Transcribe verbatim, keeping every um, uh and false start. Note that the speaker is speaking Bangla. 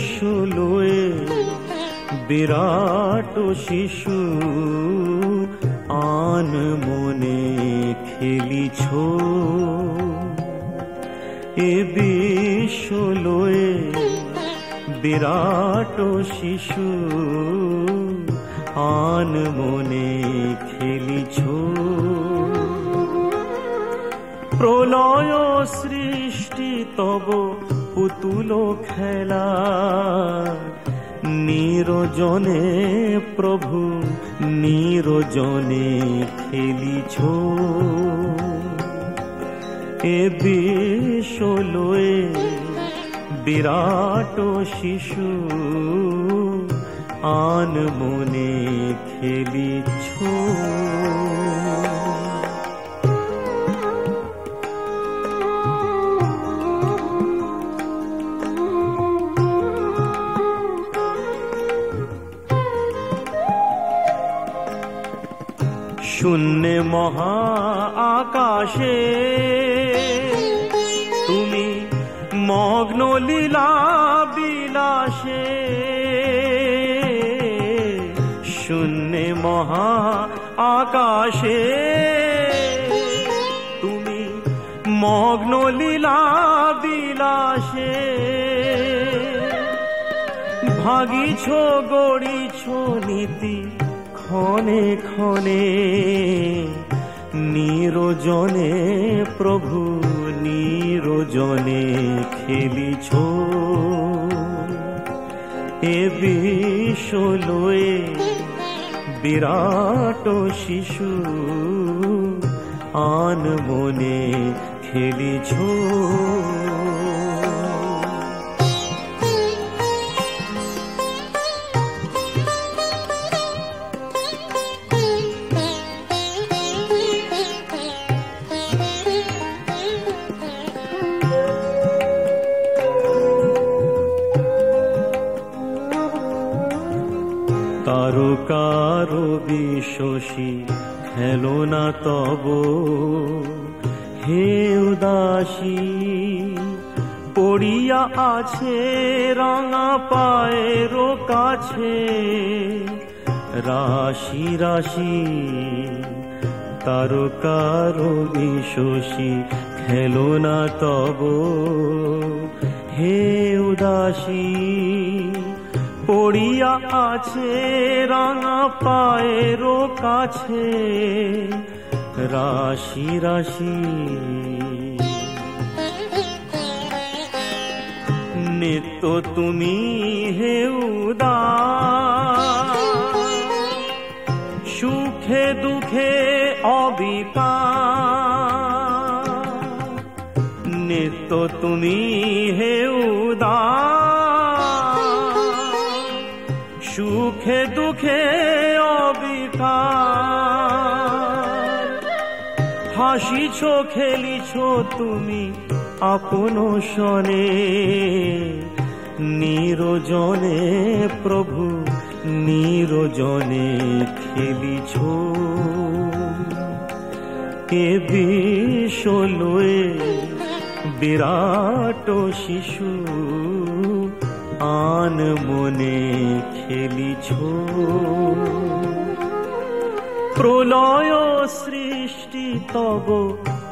বিশ্বলয়ে বিরাট শিশু আন মনে খেলিছ, এ বিশ্বলয়ে বিরাট শিশু আন মনে খেলিছ। প্রলয় সৃষ্টি তব পুতুল খেলা, নিরজনে প্রভু নিরজনে খেলিছ, এ বিশ্বলয়ে বিরাট শিশু আন মনে খেলিছ। শূন্যে মহা আকাশে তুমি মগ্ন লীলা বিলাসে, শূন্যে মহা আকাশে তুমি মগ্ন লীলা বিলাসে, ভাগিছ গড়িছ নীতি ক্ষণে ক্ষণে, নিরজনে প্রভু নিরজনে খেলিছ, এ বিশ্বলয়ে বিরাট শিশু আন মনে খেলিছ। তারকার বিশ্বসী খেলো না তব, হে উদাসী পড়িয়া আছে রাঙা পায়ের কাছে, রাশি রাশি তারকার বিশ্বসী খেলো না তব, হে উদাসী পড়িয়া আছে রাঙা পায়ের কাছে, রাশি রাশি নিত্য তুমি হে উদাস, সুখে দুঃখে অবিকার, নিত্য তুমি হে উদাস, সুখে দুঃখে অবিকার, হাসিছ খেলিছ তুমি আপন সনে, নিরজনে প্রভু নিরজনে খেলিছ, এ বিশ্বলয়ে বিরাট শিশু আন মনে খেলিছ। প্রলয় সৃষ্টি তব